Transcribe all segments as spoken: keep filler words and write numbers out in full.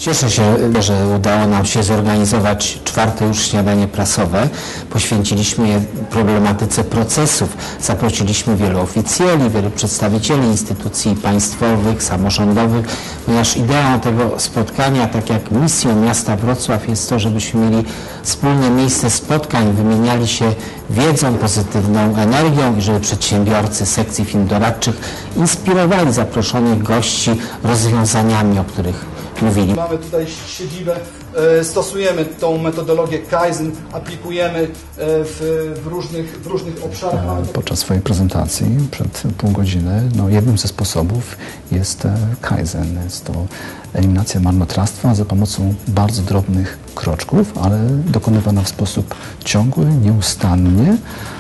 Cieszę się, że udało nam się zorganizować czwarte już śniadanie prasowe. Poświęciliśmy je problematyce procesów. Zaprosiliśmy wielu oficjeli, wielu przedstawicieli instytucji państwowych, samorządowych, ponieważ ideą tego spotkania, tak jak misją miasta Wrocław, jest to, żebyśmy mieli wspólne miejsce spotkań, wymieniali się wiedzą, pozytywną energią i żeby przedsiębiorcy sekcji firm doradczych inspirowali zaproszonych gości rozwiązaniami, o których mówili. Mamy tutaj siedzibę, stosujemy tą metodologię Kaizen, aplikujemy w, w, różnych, w różnych obszarach. Podczas swojej prezentacji przed pół godziny, no jednym ze sposobów jest Kaizen. Jest to eliminacja marnotrawstwa za pomocą bardzo drobnych kroczków, ale dokonywana w sposób ciągły, nieustannie,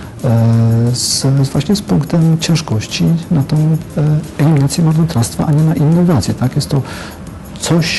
z, właśnie z punktem ciężkości na tą eliminację marnotrawstwa, a nie na innowację. Tak? Jest to coś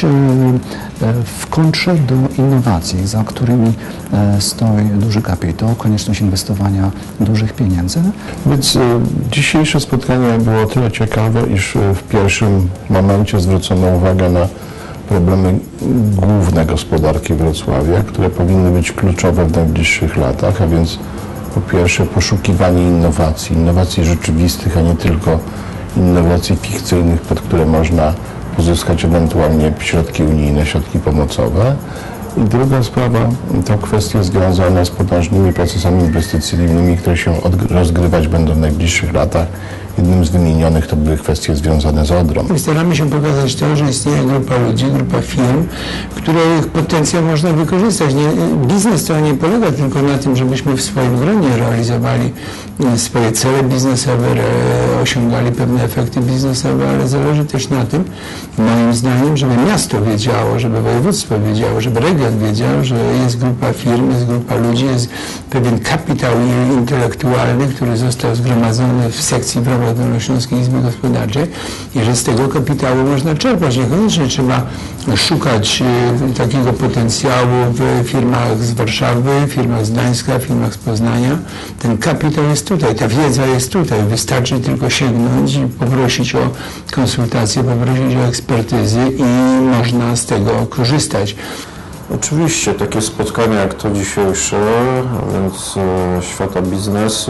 w kontrze do innowacji, za którymi stoi duży kapitał, konieczność inwestowania dużych pieniędzy. Więc dzisiejsze spotkanie było o tyle ciekawe, iż w pierwszym momencie zwrócono uwagę na problemy główne gospodarki Wrocławia, które powinny być kluczowe w najbliższych latach, a więc po pierwsze poszukiwanie innowacji, innowacji rzeczywistych, a nie tylko innowacji fikcyjnych, pod które można uzyskać ewentualnie środki unijne, środki pomocowe. I druga sprawa to kwestie związane z potężnymi procesami inwestycyjnymi, które się rozgrywać będą w najbliższych latach. Jednym z wymienionych to były kwestie związane z Odrą. Staramy się pokazać to, że istnieje grupa ludzi, grupa firm, których potencjał można wykorzystać. Nie, biznes to nie polega tylko na tym, żebyśmy w swoim gronie realizowali swoje cele biznesowe, osiągali pewne efekty biznesowe, ale zależy też na tym, moim zdaniem, żeby miasto wiedziało, żeby województwo wiedziało, żeby region wiedział, że jest grupa firm, jest grupa ludzi, jest pewien kapitał intelektualny, który został zgromadzony w sekcji prawa Dolnośląskiej Izby Gospodarczej i że z tego kapitału można czerpać. Niekoniecznie trzeba szukać e, takiego potencjału w firmach z Warszawy, firmach z Gdańska, firmach z Poznania. Ten kapitał jest tutaj, ta wiedza jest tutaj. Wystarczy tylko sięgnąć i poprosić o konsultacje, poprosić o ekspertyzy i można z tego korzystać. Oczywiście takie spotkania jak to dzisiejsze, a więc e, świata biznesu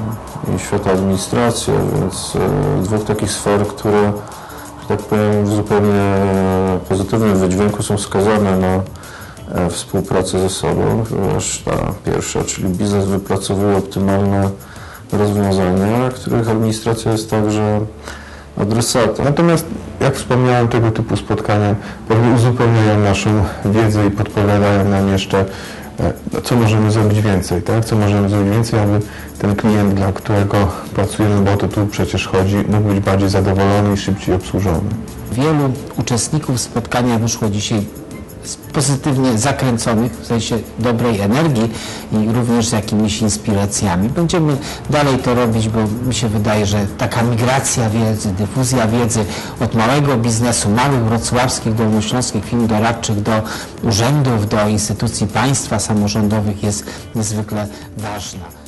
i świata administracji, a więc e, dwóch takich sfer, które, że tak powiem, w zupełnie pozytywnym wydźwięku są skazane na e, współpracę ze sobą, ponieważ ta pierwsza, czyli biznes wypracowuje optymalne rozwiązania, których administracja jest także adresatem. Natomiast, jak wspomniałem, tego typu spotkania pewnie uzupełniają naszą wiedzę i podpowiadają nam jeszcze, co możemy zrobić więcej, tak? Co możemy zrobić więcej, aby ten klient, dla którego pracujemy, bo o to tu przecież chodzi, mógł być bardziej zadowolony i szybciej obsłużony. Wielu uczestników spotkania wyszło dzisiaj pozytywnie zakręconych, w sensie dobrej energii i również z jakimiś inspiracjami. Będziemy dalej to robić, bo mi się wydaje, że taka migracja wiedzy, dyfuzja wiedzy od małego biznesu, małych wrocławskich, dolnośląskich firm doradczych do urzędów, do instytucji państwa samorządowych jest niezwykle ważna.